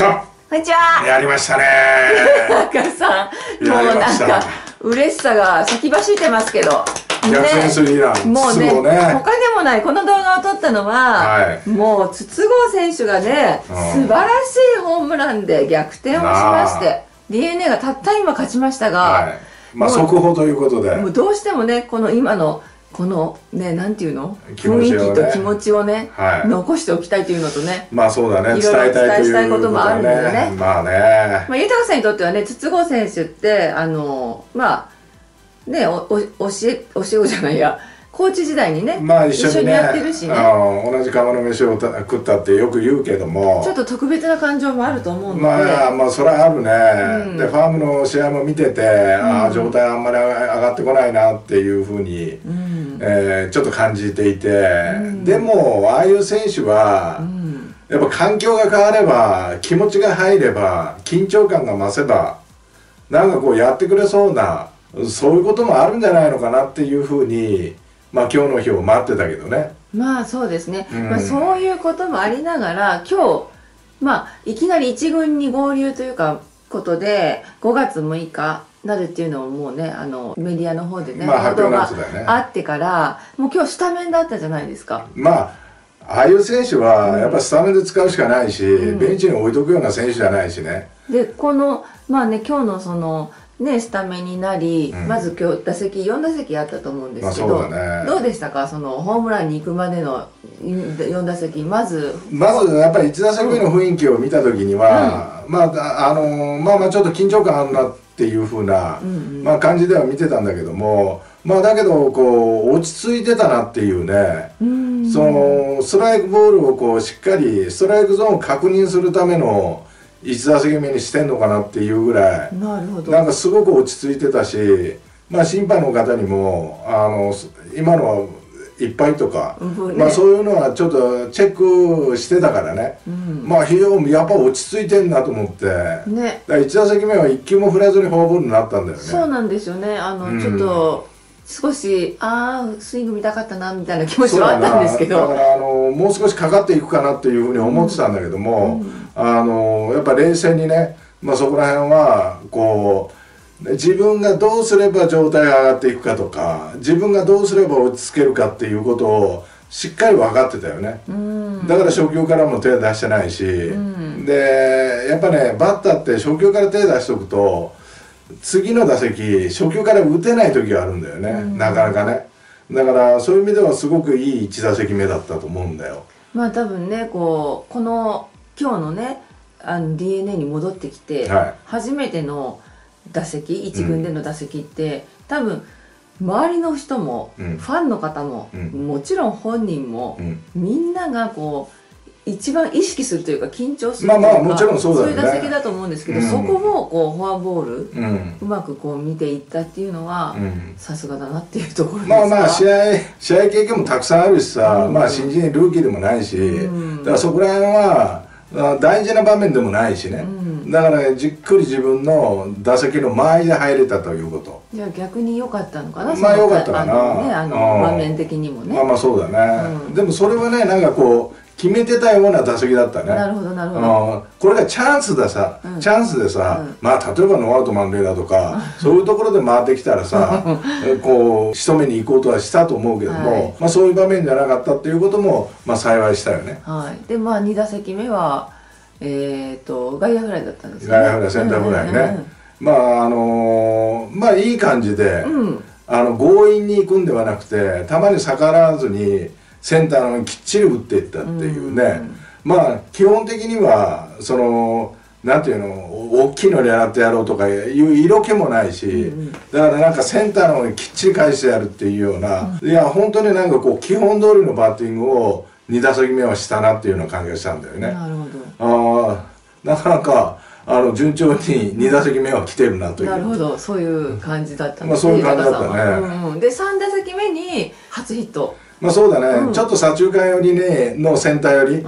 ちは。 こんにちは。 やりましたね。 なんかさ、もうなんか嬉しさが先走ってますけど。 逆転スリーラン。 もうね、他でもないこの動画を撮ったのは、もう筒香選手がね、素晴らしいホームランで逆転をしまして、DNA がたった今勝ちましたが、 まあ速報ということで、 もうどうしてもね、この今のこのね、なんていうの、雰囲気と気持ちをね、残しておきたいというのとね、 まあそうだね、 いろいろ伝えしたいこともあるんだよね。 まあね、 豊さんにとってはね、筒香選手ってまあね、教え子じゃないや、コーチ時代にね、 まあ一緒にね、 やってるしね、 同じ釜の飯を食ったってよく言うけども、 ちょっと特別な感情もあると思うので、 まあそれはあるね。でファームの試合も見てて、状態あんまり上がってこないなっていうふうにちょっと感じていて、でもああいう選手はやっぱ環境が変われば、気持ちが入れば、緊張感が増せば、なんかこうやってくれそうな、そういうこともあるんじゃないのかなっていうふうに、まあ今日の日を待ってたけどね。 まあそうですね、まあそういうこともありながら、今日まあいきなり一軍に合流というかことで5月6日なるっていうのをもうね、メディアの方でね、報道があってから、もう今日スタメンだったじゃないですか。 まあああいう選手はやっぱスタメンで使うしかないし、ベンチに置いとくような選手じゃないしね。 でこのまあね、今日のそのね、スタメンになり、まず今日4打席あったと思うんですけど、どうでしたか、そのホームランに行くまでの4打席、まずやっぱり1打席目の雰囲気を見た時には、まあちょっと緊張感あるなっていうふうな感じでは見てたんだけども、まあだけどこう落ち着いてたなっていうね、そのストライクボールをこうしっかりストライクゾーンを確認するための1打席目にしてんのかなっていうぐらい、なんかすごく落ち着いてたし、まあ審判の方にも今のはいっぱいとか、まあそういうのはちょっとチェックしてたからね、まあ非常にやっぱ落ち着いてんなと思って、だから1打席目は1球も振らずにフォアボールになったんだよね。 そうなんですよね。ちょっと少しスイング見たかったなみたいな気持ちはあったんですけど、 だからもう少しかかっていくかなっていうふうに思ってたんだけども、やっぱ冷静にね、まあそこら辺はこう自分がどうすれば状態が上がっていくかとか、自分がどうすれば落ち着けるかっていうことをしっかり分かってたよね。だから初球からも手出してないし、でやっぱね、バッターって初球から手出しとくと次の打席初球から打てない時があるんだよね、なかなかね。だからそういう意味ではすごくいい1打席目だったと思うんだよ。まあ多分ね、この今日のね、DNA に戻ってきて、初めての打席、1軍での打席って、多分周りの人も、ファンの方も、もちろん本人も、みんながこう一番意識するというか緊張するというか、 もちろんそういう打席だと思うんですけど、そこをこうフォアボールうまくこう見ていったっていうのはさすがだなっていうところですか。 まあ試合経験もたくさんあるしさ、まあ新人ルーキーでもないし、だからそこら辺は大事な場面でもないしね、だからね、じっくり自分の打席の間合いで入れたということ。 じゃあ逆に良かったのかな。 まあ良かったかな、 場面的にもね。 まあそうだね、でもそれはね、なんかこう決めてたような打席だったね。 なるほどなるほど。 これがチャンスでさ、まあ例えばノーアウト満塁だとか、そういうところで回ってきたらさこう仕留めに行こうとはしたと思うけども、まあそういう場面じゃなかったっていうこともまあ幸いしたよね。 でまあ2打席目は外野フライだったんですね。 外野フライ、センターフライね。まあいい感じで強引に行くんではなくて、たまに逆らわずにセンターのきっちり打っていったっていうね、まあ基本的にはそのなんていうの、大きいの狙ってやろうとかいう色気もないし、だからなんかセンターの方にきっちり返してやるっていうような、いや本当になんかこう基本通りのバッティングを2打席目はしたなっていうような感じがしたんだよね。 なるほど。 なかなか順調に2打席目は来てるなという。 なるほど、そういう感じだったんですね。まあそういう感じだったね。 で3打席目に初ヒット。 まあそうだね、ちょっと左中間寄りねのセンター寄り、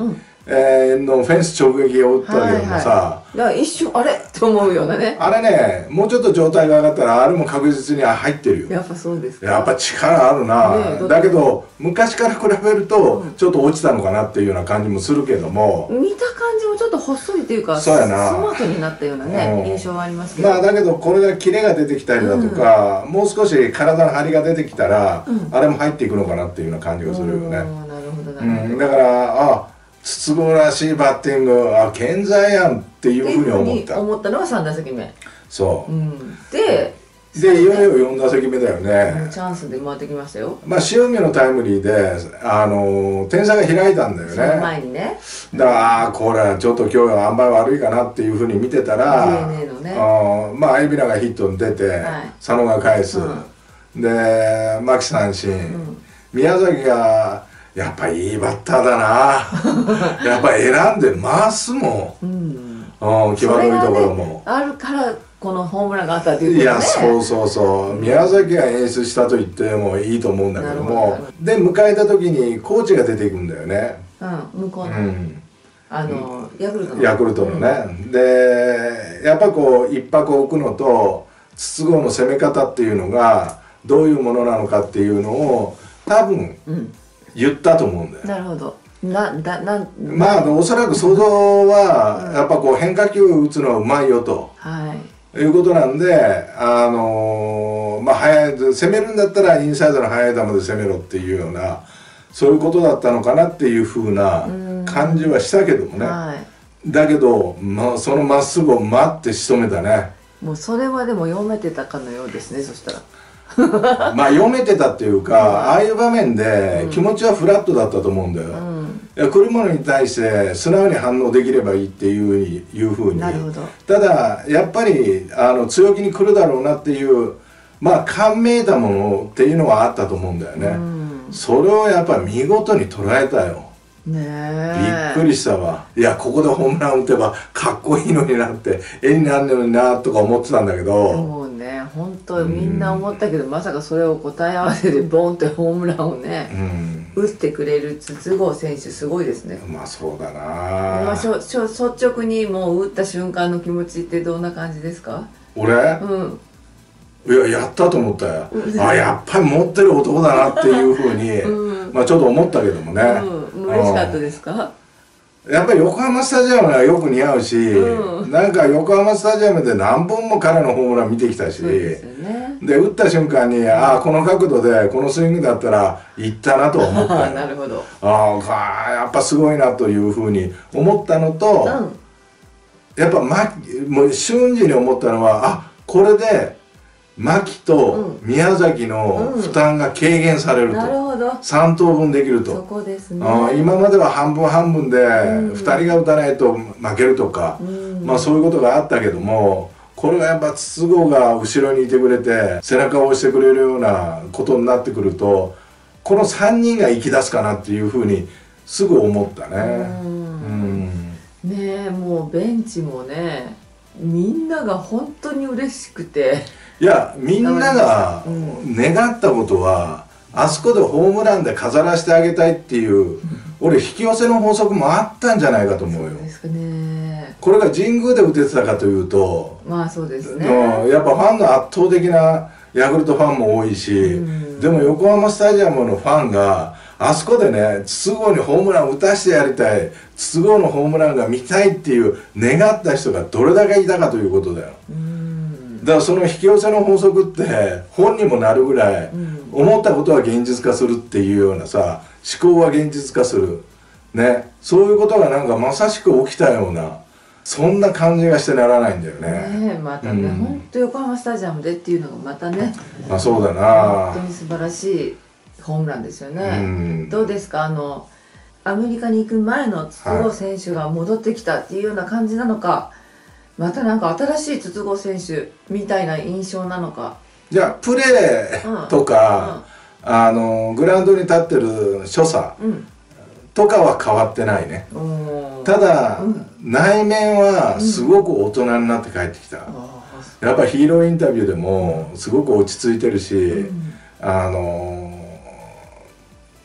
のフェンス直撃を打ったけどもさ、 だから一瞬あれって思うようなね。 あれね、もうちょっと状態が上がったらあれも確実に入ってるよ。 やっぱそうですか。 やっぱ力あるな、だけど昔から比べるとちょっと落ちたのかなっていうような感じもするけども、 見た感じもちょっと細いというかそうやな、 スマートになったようなね、印象はありますけど、 まあだけどこれでキレが出てきたりだとか、もう少し体の張りが出てきたら、あれも入っていくのかなっていうような感じがするよね。 なるほどなるほど。 だから筒香らしいバッティング健在やんっていうふうに思ったのが3打席目。 そう、 でいよいよ4打席目だよね。 チャンスで回ってきましたよ。 まあ塩見のタイムリーで点差が開いたんだよね。 その前にね。 だからこれちょっと今日は塩梅悪いかなっていうふうに見てたら、 DNA のね、 まあ海老名がヒットに出て、佐野が返す、で牧三振、宮崎がやっぱいいバッターだなやっぱ選んで回すもん、際どいところも、 あるからこのホームランがあったっていうことね。 いやそう宮崎が演出したと言ってもいいと思うんだけども、で迎えた時にコーチが出ていくんだよね、 向こうのヤクルトのね、でやっぱこう一泊置くのと筒香の攻め方っていうのがどういうものなのかっていうのを多分言ったと思うんだよ。 なるほど。 まあおそらく想像はやっぱこう変化球打つのはうまいよと、いうことなんで、まあ攻めるんだったらインサイドの速い球で攻めろっていうような、そういうことだったのかなっていうふうな感じはしたけどもね、だけど、そのまっすぐを待って仕留めたね。 もうそれはでも読めてたかのようですね、そしたら。 まあ読めてたっていうか、ああいう場面で気持ちはフラットだったと思うんだよ。いや来るものに対して素直に反応できればいいっていうふうに。ただやっぱり強気に来るだろうなっていうまあ感めいたものっていうのはあったと思うんだよね。それをやっぱり見事に捉えたよ。びっくりしたわ。いやここでホームラン打てばかっこいいのになって絵になるのになとか思ってたんだけど、 もうね本当みんな思ったけど、まさかそれを答え合わせでボンってホームランをね、打ってくれる筒香選手すごいですね。 まあそうだな。 率直にもう打った瞬間の気持ちってどんな感じですか？ 俺？いややったと思ったよ。やっぱり持ってる男だなっていうふうに、まあちょっと思ったけどもね。 嬉しかったですか？ やっぱり横浜スタジアムはよく似合うし、なんか横浜スタジアムで何本も彼のホームラン見てきたし、で打った瞬間にこの角度でこのスイングだったらいったなと思ったよ。 なるほど。 やっぱすごいなというふうに思ったのと、やっぱもう瞬時に思ったのはこれで牧と宮崎の負担が軽減されると、3等分できると。 そこですね。 今までは半分半分で2人が打たないと負けるとか、まあそういうことがあったけども、これがやっぱ筒香が後ろにいてくれて背中を押してくれるようなことになってくると、この3人が生き出すかなっていうふうにすぐ思ったね。 ねえ、もうベンチもねみんなが本当に嬉しくて。 いやみんなが願ったことは、あそこでホームランで飾らせてあげたいっていう、俺引き寄せの法則もあったんじゃないかと思うよ。これが神宮で打ててたかというと、 まあそうですね、 やっぱファンの圧倒的なヤクルトファンも多いし、でも横浜スタジアムのファンがあそこでね筒香にホームラン打たしてやりたい、筒香のホームランが見たいっていう願った人がどれだけいたかということだよ。だからその引き寄せの法則って本にもなるぐらい、思ったことは現実化するっていうようなさ、思考は現実化するね、そういうことがなんかまさしく起きたような、そんな感じがしてならないんだよね。 またね、本当横浜スタジアムでっていうのがまたね、 そうだな、 本当に素晴らしいホームランですよね。どうですか、アメリカに行く前の筒香選手が戻ってきたっていうような感じなのか、またなんか新しい筒香選手みたいな印象なのか。 じゃあプレーとか、グラウンドに立ってる所作とかは変わってないね。ただ、内面はすごく大人になって帰ってきた。やっぱヒーローインタビューでもすごく落ち着いてるし、なん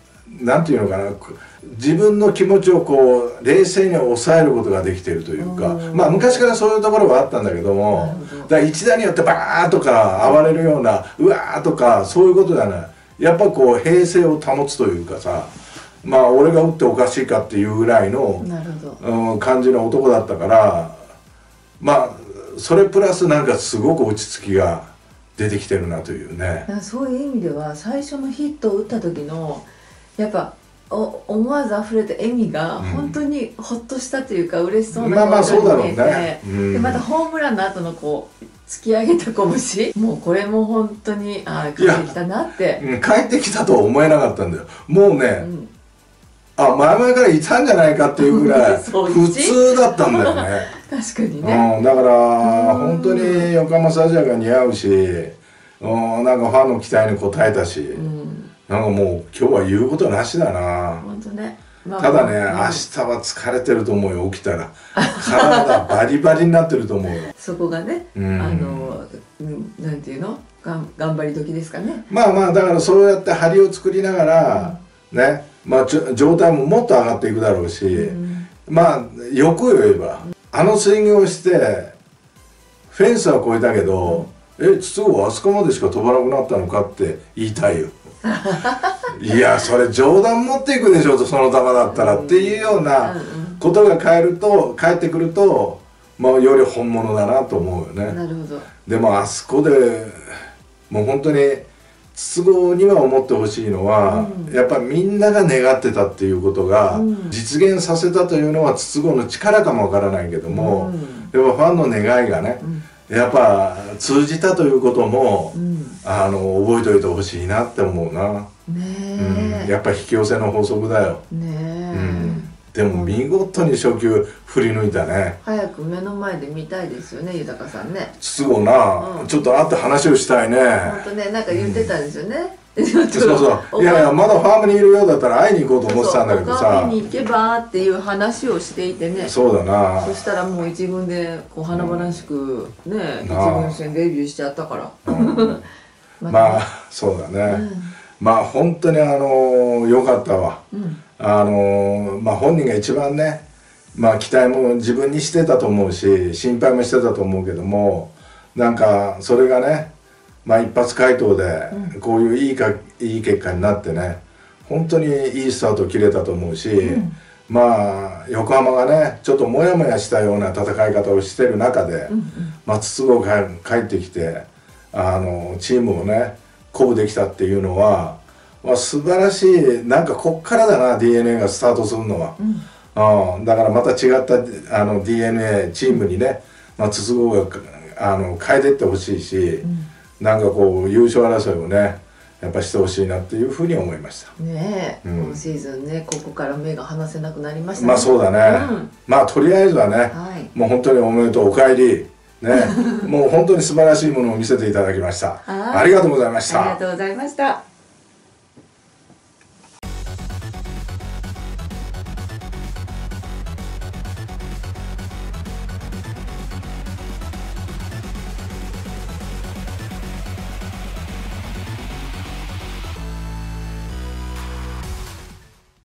なんていうのかな、自分の気持ちをこう冷静に抑えることができているというか、まあ昔からそういうところはあったんだけども、だから一打によってバーッとか暴れるようなうわーとかそういうことじゃない。やっぱこう平静を保つというかさ、まあ俺が打っておかしいかっていうぐらいの感じの男だったから、まあそれプラスなんかすごく落ち着きが出てきてるなというね。 そういう意味では最初のヒットを打った時のやっぱ思わず溢れた笑みが本当にほっとしたというか、嬉しそうな表情に見えて、でまたホームランの後のこう突き上げた拳、もうこれも本当に帰ってきたなって。 帰ってきたとは思えなかったんだよ。もうね、前々からいたんじゃないかっていうぐらい普通だったんだよね。 確かにね。 だから本当に横浜スタジアムが似合うし、なんかファンの期待に応えたし、なんかもう今日は言うことなしだな。 本当ね。 ただね、明日は疲れてると思うよ、起きたら。体バリバリになってると思うよ。 そこがね、なんていうの、頑張り時ですかね。 まあまあ、だからそうやって張りを作りながら、ね、まあ状態ももっと上がっていくだろうし、まあ欲を言えば、あのスイングをしてフェンスは越えたけど、筒香あそこまでしか飛ばなくなったのかって言いたいよ。いやそれ冗談持っていくでしょ、その球だったらっていうようなことが返ってくると、まあより本物だなと思うよね。 なるほど。 でもあそこでもう本当に筒香には思ってほしいのは、やっぱみんなが願ってたっていうことが実現させたというのは筒香の力かもわからないけども、やっぱファンの願いがね、やっぱ通じたということも、覚えておいてほしいなって思うな。やっぱ引き寄せの法則だよ。でも見事に初球振り抜いたね。早く目の前で見たいですよね、豊さんね。 筒香な、ちょっと会って話をしたいね。 本当ね、なんか言ってたんですよね。 そうそう、いやいや、まだファームにいるようだったら会いに行こうと思ってたんだけどさ、 見に行けばっていう話をしていてね。 そうだな。 そしたらもう一軍でこう華々しくね、一軍戦デビューしちゃったから。 まあそうだね。まあ本当に良かったわ。まあ本人が一番ね、まあ期待も自分にしてたと思うし、心配もしてたと思うけども、なんかそれがね、まあ一発回答でこういういい結果になってね、本当にいいスタート切れたと思うし、まあ横浜がねちょっとモヤモヤしたような戦い方をしてる中で、まあ筒香が帰ってきてチームをね鼓舞できたっていうのは、まあ、素晴らしい。なんかこっからだな DNA がスタートするのは。だからまた違ったDNA チームにね、まあ、筒香が変えていってほしいし、なんかこう優勝争いをねやっぱしてほしいなっていうふうに思いましたね。今シーズンね、ここから目が離せなくなりましたね。 まあそうだね、まあとりあえずはね、もう本当におめでとう、お帰りねもう本当に素晴らしいものを見せていただきました。ありがとうございました。 ありがとうございました。